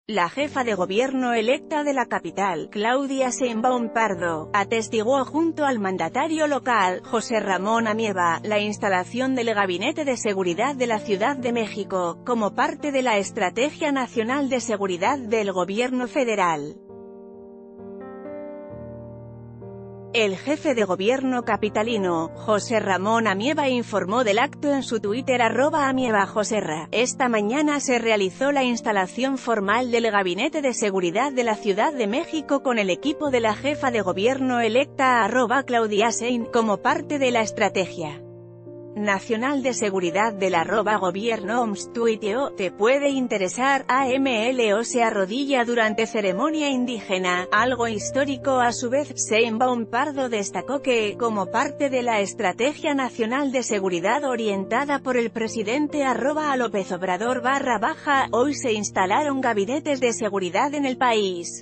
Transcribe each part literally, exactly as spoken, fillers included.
La jefa de gobierno electa de la capital, Claudia Sheinbaum Pardo, atestiguó junto al mandatario local, José Ramón Amieva, la instalación del Gabinete de Seguridad de la Ciudad de México, como parte de la Estrategia Nacional de Seguridad del Gobierno Federal. El jefe de gobierno capitalino, José Ramón Amieva, informó del acto en su Twitter arroba amievajoserra. Esta mañana se realizó la instalación formal del Gabinete de Seguridad de la Ciudad de México con el equipo de la jefa de gobierno electa arroba Claudia Sheinbaum, como parte de la estrategia nacional de seguridad del arroba gobierno. Tuiteó: te puede interesar, A M L O se arrodilla durante ceremonia indígena, algo histórico a su vez. Sheinbaum Pardo destacó que, como parte de la estrategia nacional de seguridad orientada por el presidente arroba a López Obrador barra baja, hoy se instalaron gabinetes de seguridad en el país.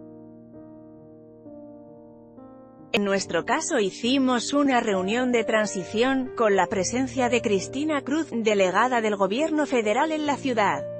En nuestro caso hicimos una reunión de transición, con la presencia de Cristina Cruz, delegada del gobierno federal en la ciudad.